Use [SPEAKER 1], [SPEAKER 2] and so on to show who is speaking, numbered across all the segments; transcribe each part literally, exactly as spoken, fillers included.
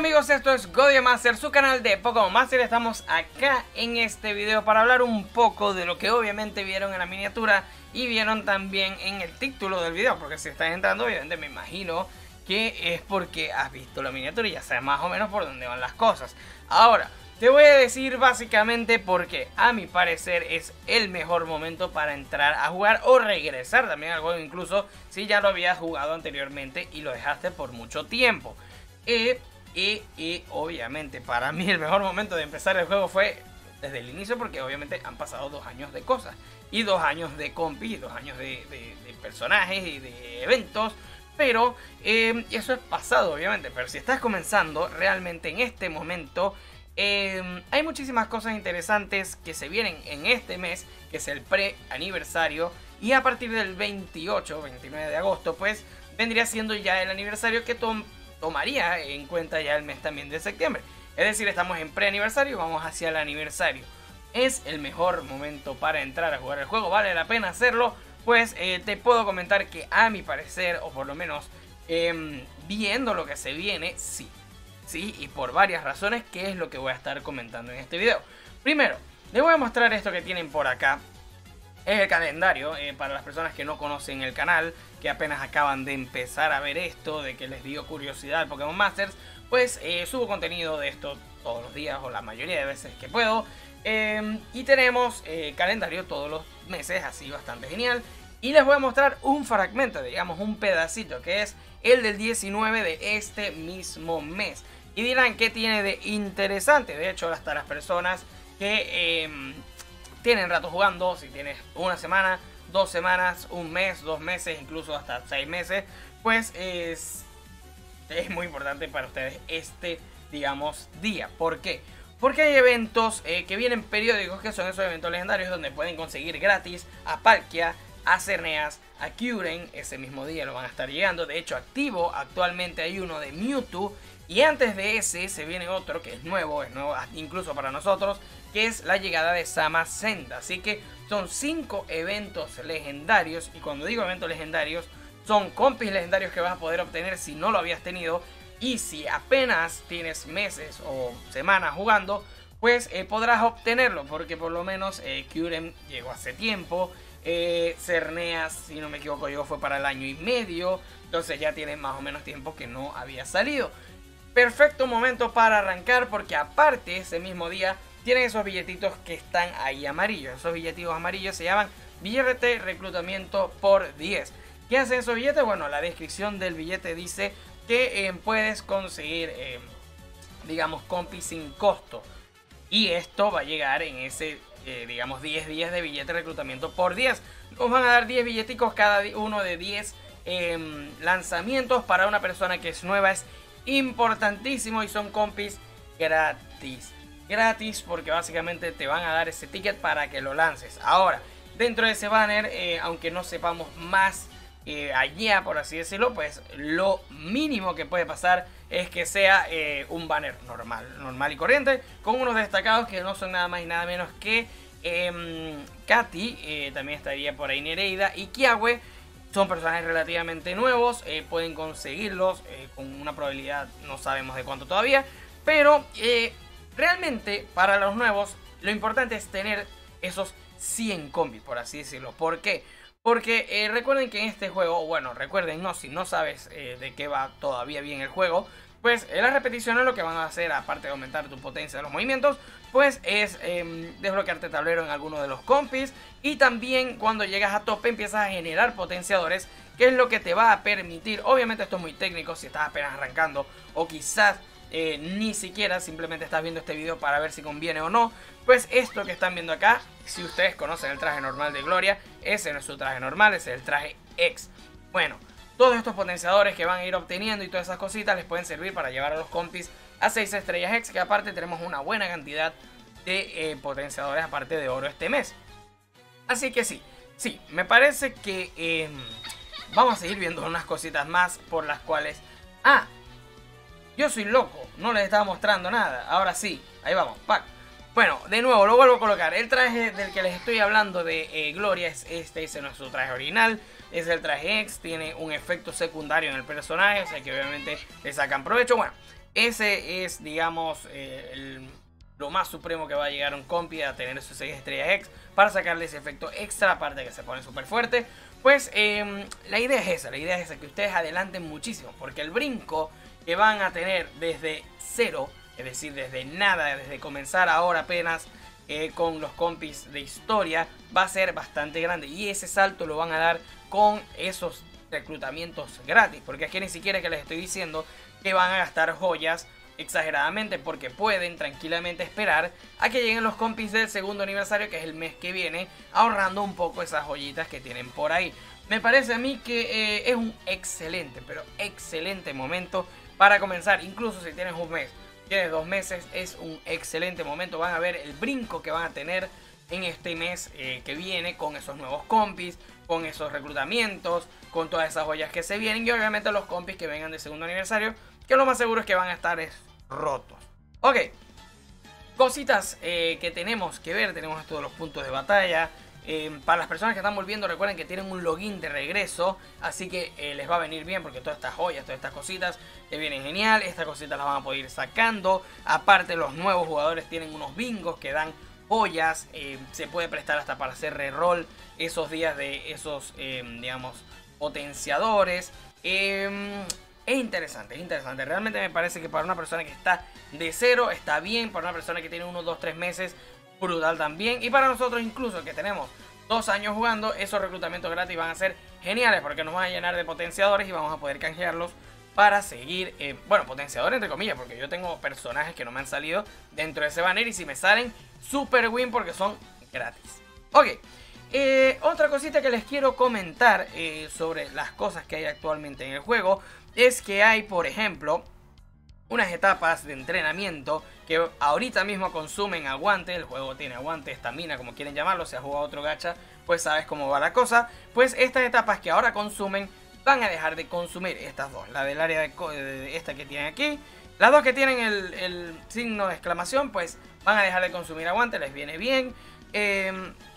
[SPEAKER 1] amigos, esto es GoDioMaster, su canal de Pokémon Master. Estamos acá en este video para hablar un poco de lo que obviamente vieron en la miniatura y vieron también en el título del video, porque si estás entrando obviamente me imagino que es porque has visto la miniatura y ya sabes más o menos por dónde van las cosas. Ahora, te voy a decir básicamente porque a mi parecer es el mejor momento para entrar a jugar o regresar también al juego, incluso si ya lo habías jugado anteriormente y lo dejaste por mucho tiempo. Eh, Y, y obviamente para mí el mejor momento de empezar el juego fue desde el inicio, porque obviamente han pasado dos años de cosas y dos años de compi, dos años de, de, de personajes y de eventos. Pero eh, eso es pasado obviamente, pero si estás comenzando realmente en este momento, eh, hay muchísimas cosas interesantes que se vienen en este mes, que es el pre-aniversario. Y a partir del veintiocho, veintinueve de agosto pues vendría siendo ya el aniversario que tom tomaría en cuenta ya el mes también de septiembre. Es decir, estamos en pre-aniversario, vamos hacia el aniversario. Es el mejor momento para entrar a jugar el juego, vale la pena hacerlo. Pues eh, te puedo comentar que a mi parecer, o por lo menos eh, viendo lo que se viene, sí. Sí, y por varias razones, que es lo que voy a estar comentando en este video. Primero, les voy a mostrar esto que tienen por acá. Es el calendario, eh, para las personas que no conocen el canal, que apenas acaban de empezar a ver esto, de que les dio curiosidad al Pokémon Masters. Pues eh, subo contenido de esto todos los días o la mayoría de veces que puedo. Eh, y tenemos eh, calendario todos los meses, así bastante genial. Y les voy a mostrar un fragmento, digamos un pedacito, que es el del diecinueve de este mismo mes. Y dirán, ¿qué tiene de interesante? De hecho, hasta las personas que... Eh, tienen rato jugando, si tienes una semana, dos semanas, un mes, dos meses, incluso hasta seis meses, pues es, es muy importante para ustedes este, digamos, día. ¿Por qué? Porque hay eventos eh, que vienen periódicos, que son esos eventos legendarios donde pueden conseguir gratis a Palkia, a Xerneas, a Kyurem. Ese mismo día lo van a estar llegando. De hecho, activo actualmente hay uno de Mewtwo. Y antes de ese se viene otro que es nuevo, es nuevo incluso para nosotros, que es la llegada de Zamazenta. Así que son cinco eventos legendarios. Y cuando digo eventos legendarios, son compis legendarios que vas a poder obtener si no lo habías tenido. Y si apenas tienes meses o semanas jugando, pues eh, podrás obtenerlo. Porque por lo menos eh, Kyurem llegó hace tiempo. Eh, Xerneas, si no me equivoco, llegó fue para el año y medio. Entonces ya tiene más o menos tiempo que no había salido. Perfecto momento para arrancar, porque aparte ese mismo día tienen esos billetitos que están ahí amarillos. Esos billetitos amarillos se llaman billete reclutamiento por diez. ¿Qué hacen esos billetes? Bueno, la descripción del billete dice que eh, puedes conseguir, eh, digamos, compis sin costo. Y esto va a llegar en ese, eh, digamos, diez días de billete reclutamiento por diez. Nos van a dar diez billeticos cada uno de diez eh, lanzamientos. Para una persona que es nueva es importantísimo y son compis gratis. Gratis porque básicamente te van a dar ese ticket para que lo lances. Ahora, dentro de ese banner, eh, aunque no sepamos más eh, allá, por así decirlo, pues lo mínimo que puede pasar es que sea eh, un banner normal, normal y corriente, con unos destacados que no son nada más y nada menos que eh, Katy, eh, también estaría por ahí Nereida y Kiawe. Son personajes relativamente nuevos, eh, pueden conseguirlos eh, con una probabilidad, no sabemos de cuánto todavía. Pero eh, realmente para los nuevos lo importante es tener esos cien combis, por así decirlo. ¿Por qué? Porque eh, recuerden que en este juego, bueno, recuerden, no, si no sabes eh, de qué va todavía bien el juego, pues eh, las repeticiones lo que van a hacer, aparte de aumentar tu potencia de los movimientos, pues es eh, desbloquearte tablero en alguno de los compis. Y también cuando llegas a tope empiezas a generar potenciadores, que es lo que te va a permitir, obviamente esto es muy técnico si estás apenas arrancando o quizás eh, ni siquiera simplemente estás viendo este video para ver si conviene o no. Pues esto que están viendo acá, si ustedes conocen el traje normal de Gloria, ese no es su traje normal, ese es el traje X. Bueno, todos estos potenciadores que van a ir obteniendo y todas esas cositas les pueden servir para llevar a los compis a seis estrellas X, que aparte tenemos una buena cantidad de eh, potenciadores aparte de oro este mes. Así que sí, sí, me parece que eh, vamos a seguir viendo unas cositas más por las cuales... Ah, yo soy loco, no les estaba mostrando nada, ahora sí, ahí vamos, pack. Bueno, de nuevo, lo vuelvo a colocar. El traje del que les estoy hablando de eh, Gloria es este, ese no es su traje original. Es el traje X, tiene un efecto secundario en el personaje, o sea que obviamente le sacan provecho. Bueno, ese es, digamos, eh, el, lo más supremo que va a llegar un compi a tener sus seis estrellas X para sacarle ese efecto extra, aparte de que se pone súper fuerte. Pues eh, la idea es esa, la idea es esa, que ustedes adelanten muchísimo, porque el brinco que van a tener desde cero, es decir, desde nada, desde comenzar ahora apenas eh, con los compis de historia, va a ser bastante grande. Y ese salto lo van a dar con esos reclutamientos gratis, porque aquí ni siquiera que les estoy diciendo que van a gastar joyas exageradamente, porque pueden tranquilamente esperar a que lleguen los compis del segundo aniversario, que es el mes que viene, ahorrando un poco esas joyitas que tienen por ahí. Me parece a mí que eh, es un excelente, pero excelente momento para comenzar. Incluso si tienes un mes, tienes dos meses, es un excelente momento. Van a ver el brinco que van a tener en este mes eh, que viene, con esos nuevos compis, con esos reclutamientos, con todas esas joyas que se vienen, y obviamente los compis que vengan de segundo aniversario, que lo más seguro es que van a estar es, rotos. Ok, cositas eh, que tenemos que ver. Tenemos todos los puntos de batalla. Eh, para las personas que están volviendo, recuerden que tienen un login de regreso, así que eh, les va a venir bien, porque todas estas joyas, todas estas cositas que vienen genial. Estas cositas las van a poder ir sacando. Aparte, los nuevos jugadores tienen unos bingos que dan joyas. Eh, se puede prestar hasta para hacer reroll esos días de esos, eh, digamos, potenciadores. Eh, Es interesante, es interesante. Realmente me parece que para una persona que está de cero está bien. Para una persona que tiene uno, dos, tres meses, brutal también. Y para nosotros incluso que tenemos dos años jugando, esos reclutamientos gratis van a ser geniales, porque nos van a llenar de potenciadores y vamos a poder canjearlos para seguir, eh, bueno, potenciadores entre comillas, porque yo tengo personajes que no me han salido dentro de ese banner, y si me salen, super win, porque son gratis. Ok. Eh, otra cosita que les quiero comentar eh, sobre las cosas que hay actualmente en el juego es que hay, por ejemplo, unas etapas de entrenamiento que ahorita mismo consumen aguante. El juego tiene aguante, estamina, como quieren llamarlo. Si has jugado otro gacha, pues sabes cómo va la cosa. Pues estas etapas que ahora consumen van a dejar de consumir estas dos. La del área de, de esta que tienen aquí. Las dos que tienen el, el signo de exclamación, pues van a dejar de consumir aguante. Les viene bien. Eh...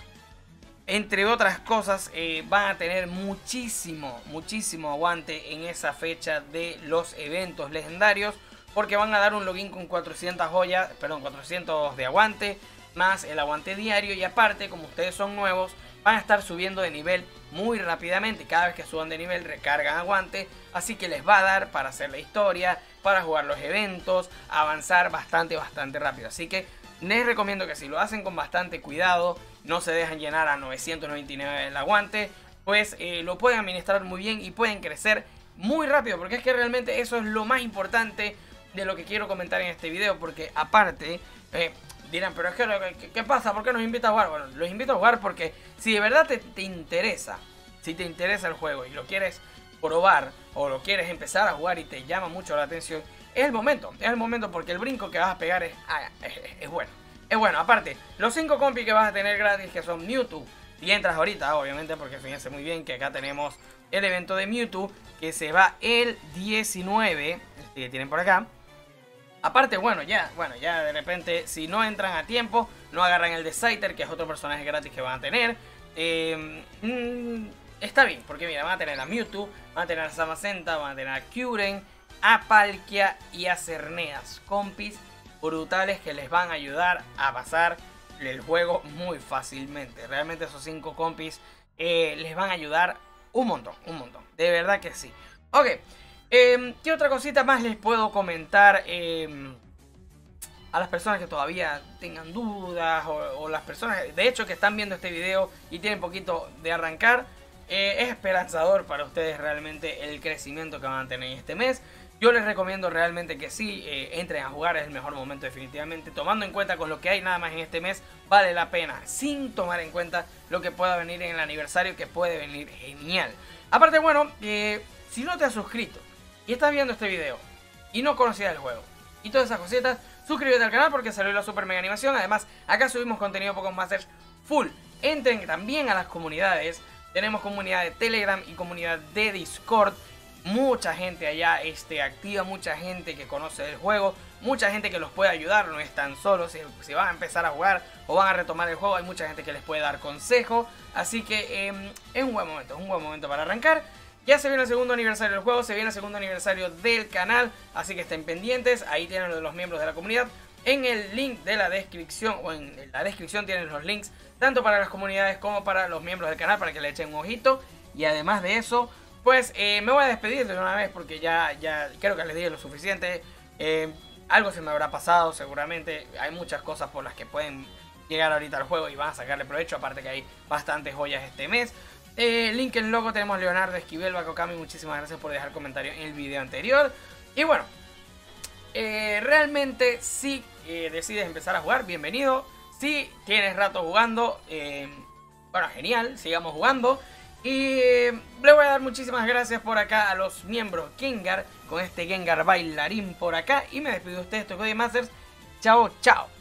[SPEAKER 1] Entre otras cosas, eh, van a tener muchísimo, muchísimo aguante en esa fecha de los eventos legendarios, porque van a dar un login con cuatrocientas joyas, perdón, cuatrocientos de aguante, más el aguante diario. Y aparte, como ustedes son nuevos, van a estar subiendo de nivel muy rápidamente. Cada vez que suban de nivel recargan aguante, así que les va a dar para hacer la historia, para jugar los eventos, avanzar bastante, bastante rápido. Así que les recomiendo que si lo hacen con bastante cuidado, no se dejan llenar a novecientos noventa y nueve el aguante, pues eh, lo pueden administrar muy bien y pueden crecer muy rápido, porque es que realmente eso es lo más importante de lo que quiero comentar en este video. Porque aparte, eh, dirán, pero es que, ¿qué, ¿qué pasa? ¿Por qué nos invitas a jugar? Bueno, los invito a jugar porque si de verdad te, te interesa, si te interesa el juego y lo quieres probar, o lo quieres empezar a jugar y te llama mucho la atención, es el momento, es el momento, porque el brinco que vas a pegar es, ah, es, es, es bueno. Es bueno. Aparte, los cinco compis que vas a tener gratis, que son Mewtwo, y entras ahorita, obviamente, porque fíjense muy bien que acá tenemos el evento de Mewtwo, que se va el diecinueve, este que tienen por acá. Aparte, bueno, ya, bueno, ya de repente, si no entran a tiempo, no agarran el de Scyther, que es otro personaje gratis que van a tener. Eh, mmm, está bien, porque mira, van a tener a Mewtwo, van a tener a Zamazenta, van a tener a Kyurem, a Palkia y a Cerneas, compis brutales que les van a ayudar a pasar el juego muy fácilmente. Realmente esos cinco compis eh, les van a ayudar un montón, un montón, de verdad que sí. Ok, eh, ¿qué otra cosita más les puedo comentar eh, a las personas que todavía tengan dudas, o, o las personas de hecho que están viendo este video y tienen poquito de arrancar? Eh, es esperanzador para ustedes realmente el crecimiento que van a tener en este mes. Yo les recomiendo realmente que sí, eh, entren a jugar, es el mejor momento definitivamente. Tomando en cuenta con lo que hay nada más en este mes, vale la pena, sin tomar en cuenta lo que pueda venir en el aniversario, que puede venir genial. Aparte, bueno, eh, si no te has suscrito y estás viendo este video y no conocías el juego y todas esas cositas, suscríbete al canal porque salió la super mega animación. Además, acá subimos contenido Pokémon Masters full. Entren también a las comunidades. Tenemos comunidad de Telegram y comunidad de Discord. Mucha gente allá este, activa, mucha gente que conoce el juego, mucha gente que los puede ayudar, no están solos. Si, si van a empezar a jugar o van a retomar el juego, hay mucha gente que les puede dar consejo. Así que eh, es un buen momento, es un buen momento para arrancar. Ya se viene el segundo aniversario del juego, se viene el segundo aniversario del canal, así que estén pendientes. Ahí tienen los miembros de la comunidad. En el link de la descripción, o en la descripción tienen los links, tanto para las comunidades como para los miembros del canal, para que le echen un ojito. Y además de eso, pues eh, me voy a despedir de una vez, porque ya, ya creo que les dije lo suficiente. Eh, algo se me habrá pasado, seguramente. Hay muchas cosas por las que pueden llegar ahorita al juego y van a sacarle provecho, aparte que hay bastantes joyas este mes. Eh, link en el logo tenemos Leonardo Esquivel, Bakokami, muchísimas gracias por dejar comentario en el video anterior. Y bueno, eh, realmente si eh, decides empezar a jugar, bienvenido. Si tienes rato jugando, eh, bueno, genial, sigamos jugando. Y eh, le voy a dar muchísimas gracias por acá a los miembros Gengar, con este Gengar bailarín por acá. Y me despido de ustedes, esto es Codemasters. Chao, chao.